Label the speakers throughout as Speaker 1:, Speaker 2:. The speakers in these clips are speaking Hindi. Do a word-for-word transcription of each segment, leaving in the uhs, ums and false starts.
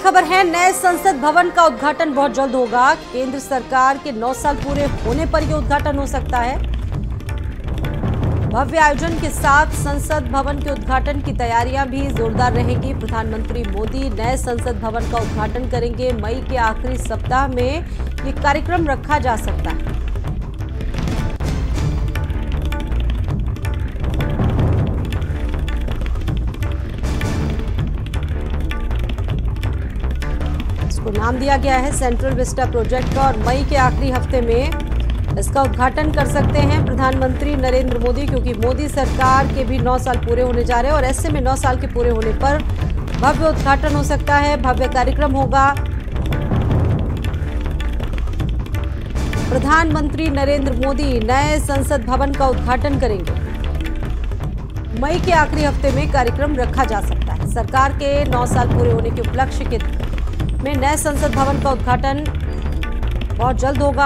Speaker 1: खबर है, नए संसद भवन का उद्घाटन बहुत जल्द होगा। केंद्र सरकार के नौ साल पूरे होने पर यह उद्घाटन हो सकता है। भव्य आयोजन के साथ संसद भवन के उद्घाटन की तैयारियां भी जोरदार रहेंगी। प्रधानमंत्री मोदी नए संसद भवन का उद्घाटन करेंगे। मई के आखिरी सप्ताह में ये कार्यक्रम रखा जा सकता है। इसको नाम दिया गया है सेंट्रल विस्टा प्रोजेक्ट का और मई के आखिरी हफ्ते में इसका उद्घाटन कर सकते हैं प्रधानमंत्री नरेंद्र मोदी, क्योंकि मोदी सरकार के भी नौ साल पूरे होने जा रहे हैं और ऐसे में नौ साल के पूरे होने पर भव्य उद्घाटन हो सकता है, भव्य कार्यक्रम होगा। प्रधानमंत्री नरेंद्र मोदी नए संसद भवन का उद्घाटन करेंगे। मई के आखिरी हफ्ते में कार्यक्रम रखा जा सकता है। सरकार के नौ साल पूरे होने के उपलक्ष्य के में नए संसद भवन का उद्घाटन बहुत जल्द होगा।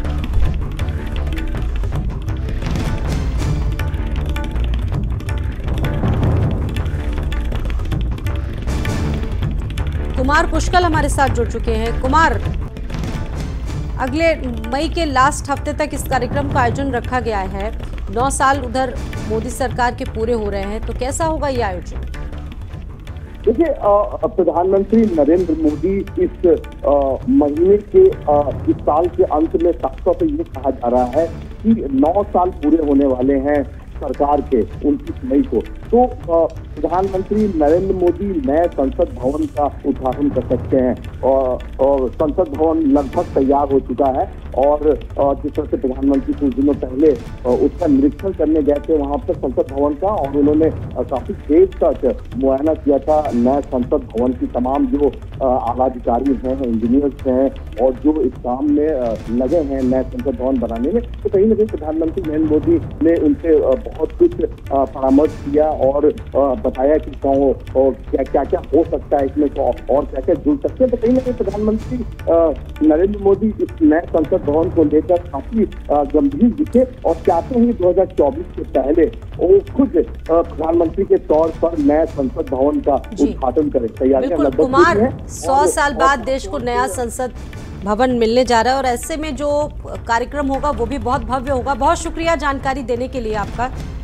Speaker 1: कुमार पुष्कल हमारे साथ जुड़ चुके हैं। कुमार, अगले मई के लास्ट हफ्ते तक इस कार्यक्रम का आयोजन रखा गया है। नौ साल उधर मोदी सरकार के पूरे हो रहे हैं, तो कैसा होगा ये आयोजन?
Speaker 2: देखिए, प्रधानमंत्री नरेंद्र मोदी इस आ, महीने के आ, इस साल के अंत में साफ तौर पर ये कहा जा रहा है कि नौ साल पूरे होने वाले हैं सरकार के उनतीस मई को। तो प्रधानमंत्री नरेंद्र मोदी नए संसद भवन का उद्घाटन कर सकते हैं और, और संसद भवन लगभग तैयार हो चुका है और जिस तरह से प्रधानमंत्री कुछ दिनों पहले उसका निरीक्षण करने गए थे वहां पर संसद भवन का, और उन्होंने काफी देर तक मुआयना किया था नए संसद भवन की। तमाम जो आला अधिकारी हैं, इंजीनियर्स हैं और जो इस काम में लगे हैं नए संसद भवन बनाने में, तो कहीं ना कहीं प्रधानमंत्री नरेंद्र मोदी ने उनसे बहुत कुछ परामर्श किया और बताया कि क्या क्या क्या हो सकता है इसमें और क्या क्या जुड़ सकते हैं। तो कहीं ना कहीं प्रधानमंत्री नरेंद्र मोदी इस नए संसद भवन को लेकर काफी गंभीर दिखे और चाहते हैं दो हजार चौबीस से पहले वो खुद प्रधानमंत्री के तौर पर नए संसद भवन का उद्घाटन करें। तैयारियां लगभग
Speaker 1: कुमार, सौ साल बाद देश को नया संसद भवन मिलने जा रहा है और ऐसे में जो कार्यक्रम होगा वो भी बहुत भव्य होगा। बहुत शुक्रिया जानकारी देने के लिए आपका।